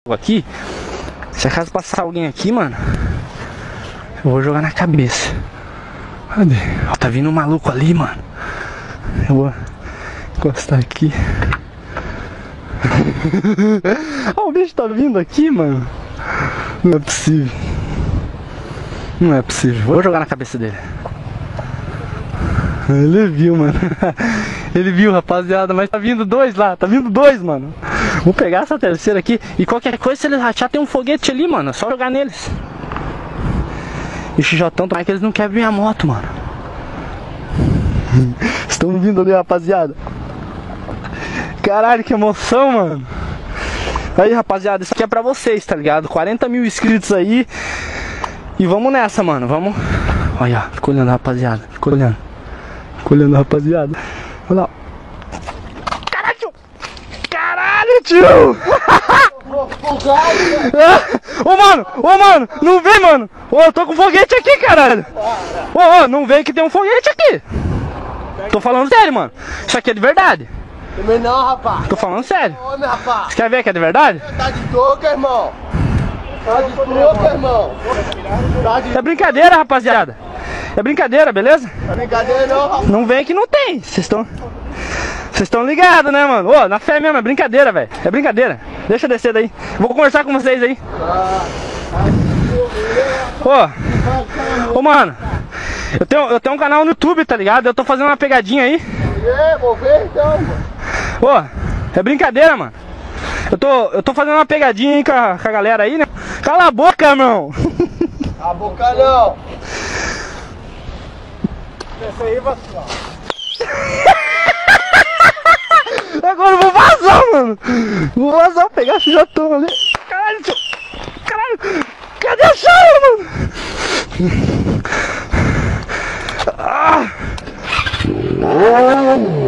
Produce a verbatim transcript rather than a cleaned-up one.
aqui. Se acaso passar alguém aqui, mano, eu vou jogar na cabeça. Cadê? Ó, tá vindo um maluco ali, mano. Eu vou encostar aqui. Ó, o bicho tá vindo aqui, mano. Não é possível. Não é possível. Vou jogar na cabeça dele. Ele viu, mano. Ele viu, rapaziada. Mas tá vindo dois lá. Tá vindo dois, mano. Vou pegar essa terceira aqui. E qualquer coisa, se eles rachar, tem um foguete ali, mano. É só jogar neles. E o X J, tomara que eles não quebrem minha moto, mano. Estão vindo ali, rapaziada. Caralho, que emoção, mano. Aí, rapaziada, isso aqui é pra vocês, tá ligado? quarenta mil inscritos aí. E vamos nessa, mano. Vamos. Olha, fica olhando, rapaziada. Fica olhando. Fica olhando, rapaziada. Olha lá. Caralho, tio. Caralho, tio. Ô, mano. Ô, mano. Não vem, mano. Ô, eu tô com foguete aqui, caralho. Ô, ô, não vem que tem um foguete aqui. Tô falando sério, mano. Isso aqui é de verdade. Também não, rapaz. Tô falando sério. Homem, rapaz. Você quer ver que é de verdade? Tá de touca, irmão. Tá de touca, irmão. Tá de... É brincadeira, rapaziada. É brincadeira, beleza? É brincadeira não, rapaz. Não vem que não tem. Vocês estão... Vocês estão ligados, né, mano? Ô, na fé mesmo, é brincadeira, velho. É brincadeira. Deixa eu descer daí. Vou conversar com vocês aí. Ô, ô, mano. Eu tenho, eu tenho um canal no YouTube, tá ligado? Eu tô fazendo uma pegadinha aí. É, vou ver então, mano. Ô, é brincadeira, mano. Eu tô, eu tô fazendo uma pegadinha aí com a, com a galera aí, né? Cala a boca, irmão. A boca não. Essa aí, vacilão. Agora eu vou vazar, mano. Vou vazar, vou pegar esse jatão ali. Caralho, tio. Caralho. Cadê a chave, mano? Ah.